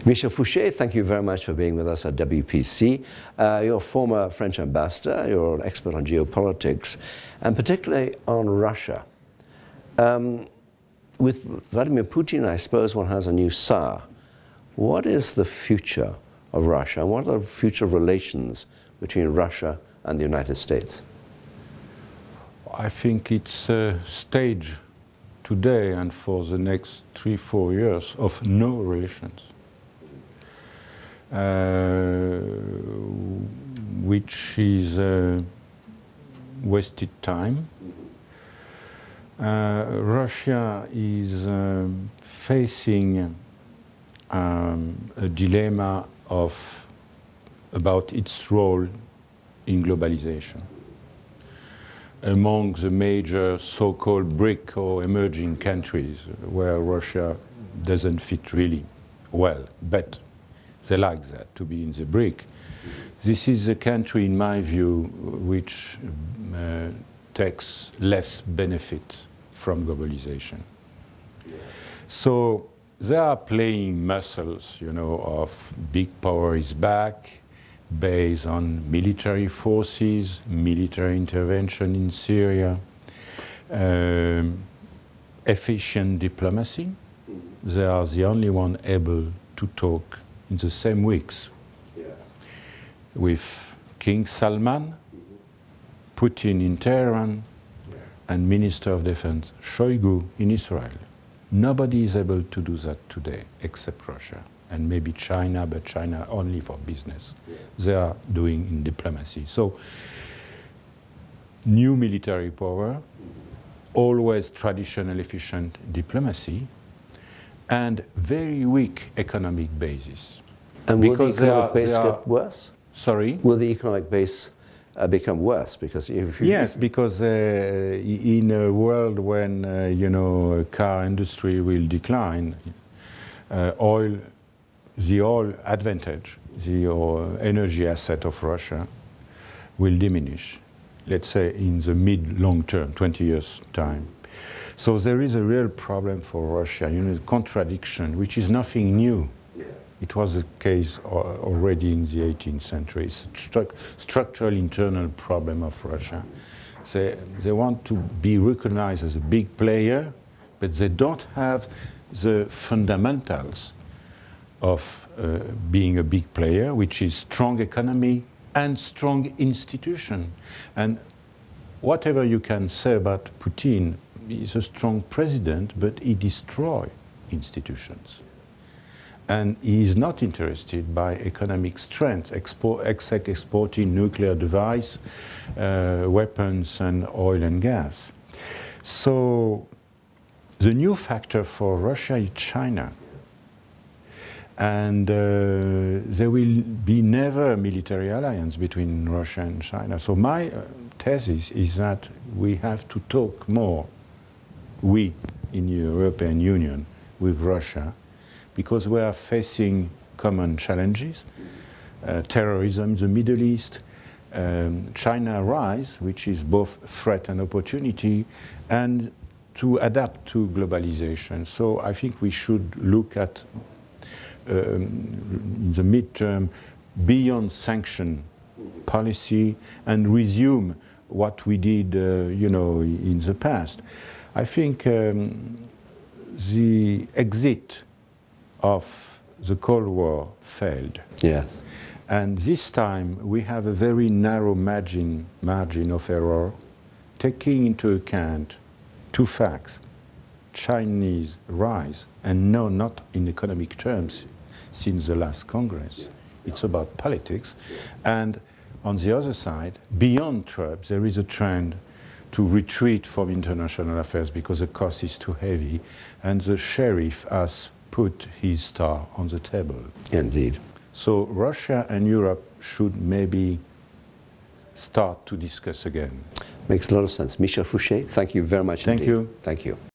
Michel Foucher, thank you very much for being with us at WPC. You're a former French ambassador, you're an expert on geopolitics, and particularly on Russia. With Vladimir Putin, I suppose one has a new Tsar. What is the future of Russia, and what are the future relations between Russia and the United States? I think it's a stage today and for the next 3-4 years of no relations, which is wasted time. Russia is facing a dilemma about its role in globalization. Among the major so-called BRIC or emerging countries where Russia doesn't fit really well, but they like that, to be in the BRIC. This is a country, in my view, which takes less benefit from globalization. So they are playing muscles, you know, of big power is back, based on military forces, military intervention in Syria, efficient diplomacy. They are the only one able to talk in the same weeks with King Salman, Putin in Tehran, and Minister of Defense Shoigu in Israel. Nobody is able to do that today except Russia. And maybe China, but China only for business. They are doing in diplomacy. So, new military power, always traditional efficient diplomacy, and very weak economic basis. And will the economic base get worse? Sorry? Will the economic base become worse? Because yes, because in a world when, you know, car industry will decline, the oil advantage, the energy asset of Russia will diminish, let's say in the mid-long term, 20 years' time. So there is a real problem for Russia, you know, the contradiction, which is nothing new. It was the case already in the 18th century. It's a structural internal problem of Russia. They want to be recognized as a big player, but they don't have the fundamentals of being a big player, which is strong economy and strong institution. And whatever you can say about Putin, he's a strong president, but he destroys institutions. And he is not interested by economic strength, except exporting nuclear device, weapons, and oil and gas. So the new factor for Russia is China. And there will be never a military alliance between Russia and China. So my thesis is that we have to talk more, we in the European Union, with Russia, because we are facing common challenges. Terrorism in the Middle East, China rise, which is both threat and opportunity, and to adapt to globalization. So I think we should look at in the midterm, beyond sanction policy and resume what we did, you know, in the past. I think the exit of the Cold War failed. Yes. And this time we have a very narrow margin of error, taking into account two facts: Chinese rise, and no, not in economic terms, since the last Congress. It's about politics. And on the other side, beyond Trump, there is a trend to retreat from international affairs because the cost is too heavy, and the sheriff has put his star on the table. Indeed. So Russia and Europe should maybe start to discuss again. Makes a lot of sense. Michel Foucher, thank you very much indeed. Thank you. Thank you.